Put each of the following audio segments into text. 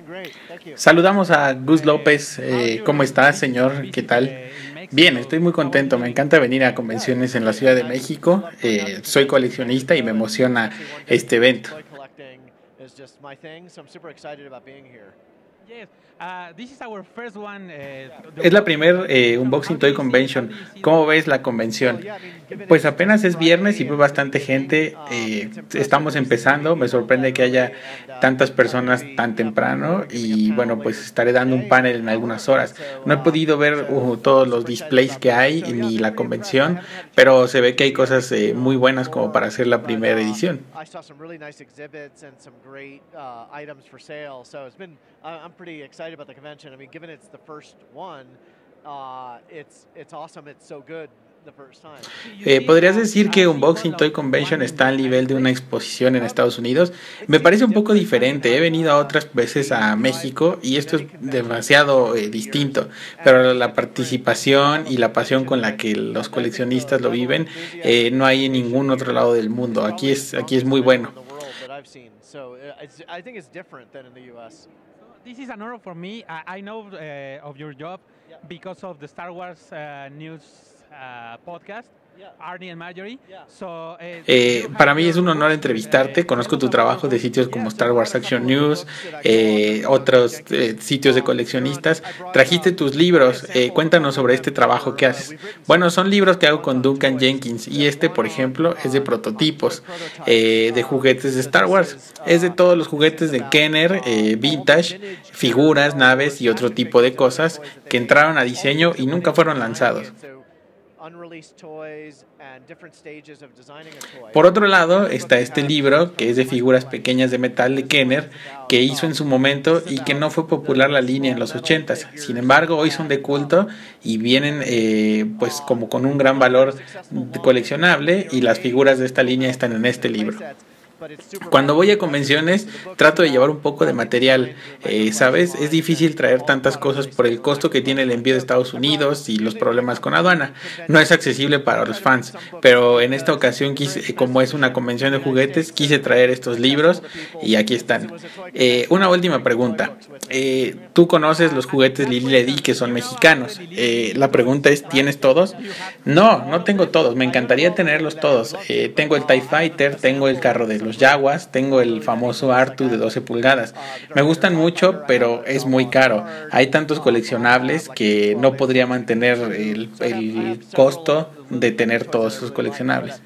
Saludamos a Gus López. ¿Cómo está, señor? ¿Qué tal? Bien, estoy muy contento. Me encanta venir a convenciones en la Ciudad de México. Soy coleccionista y me emociona este evento. Es la primer Unboxing Toy Convention. ¿Cómo ves la convención? Pues apenas es viernes y ve bastante gente. Estamos empezando. Me sorprende que haya tantas personas tan temprano. Y bueno, pues estaré dando un panel en algunas horas. No he podido ver todos los displays que hay ni la convención, pero se ve que hay cosas muy buenas como para hacer la primera edición. I'm pretty excited about the convention. I mean, given it's the first one, it's awesome. It's so good the first time. ¿Podrías decir que Unboxing Toy Convention está al nivel de una exposición en Estados Unidos? Me parece un poco diferente. He venido a otras veces a México y esto es demasiado distinto, pero la participación y la pasión con la que los coleccionistas lo viven no hay en ningún otro lado del mundo. Aquí es muy bueno. So I think it's different than in the U.S. This is an honor for me. I know of your job because of the Star Wars news podcast. Arnie and Marjorie. Para mí es un honor entrevistarte. Conozco tu trabajo de sitios como Star Wars Action News, otros sitios de coleccionistas. Trajiste tus libros. Cuéntanos sobre este trabajo que haces. Bueno, son libros que hago con Duncan Jenkins y por ejemplo, es de prototipos de juguetes de Star Wars. Es de todos los juguetes de Kenner, vintage, figuras, naves y otro tipo de cosas que entraron a diseño y nunca fueron lanzados. Por otro lado está este libro que es de figuras pequeñas de metal de Kenner que hizo en su momento y que no fue popular la línea en los 80s. Sin embargo, hoy son de culto y vienen pues como con un gran valor coleccionable y las figuras de esta línea están en este libro. Cuando voy a convenciones trato de llevar un poco de material, ¿sabes? Es difícil traer tantas cosas por el costo que tiene el envío de Estados Unidos y los problemas con aduana. No es accesible para los fans, pero en esta ocasión como es una convención de juguetes, quise traer estos libros y aquí están. Una última pregunta. ¿Tú conoces los juguetes Lili Ledy que son mexicanos? La pregunta es, ¿tienes todos? No tengo todos, me encantaría tenerlos todos. Tengo el TIE Fighter, tengo el carro de los Jaguars, tengo el famoso R2 de 12 pulgadas. Me gustan mucho, pero es muy caro. Hay tantos coleccionables que no podría mantener el costo de tener todos esos coleccionables.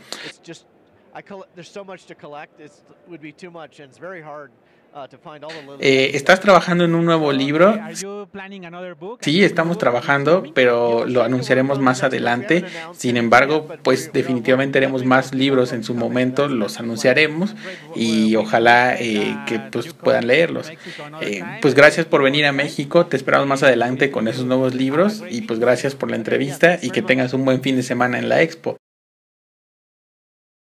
¿Estás trabajando en un nuevo libro? Sí, estamos trabajando, pero lo anunciaremos más adelante. Sin embargo, pues definitivamente haremos más libros en su momento, los anunciaremos y ojalá que pues puedan leerlos. Pues gracias por venir a México, te esperamos más adelante con esos nuevos libros y pues gracias por la entrevista y que tengas un buen fin de semana en la expo.